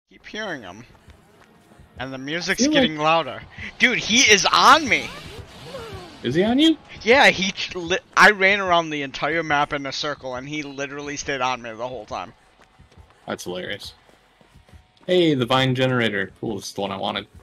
Keep hearing him. And the music's getting louder. Dude, he is on me! Is he on you? Yeah, I ran around the entire map in a circle, and he literally stayed on me the whole time. That's hilarious. Hey, the vine generator. Cool, this is the one I wanted.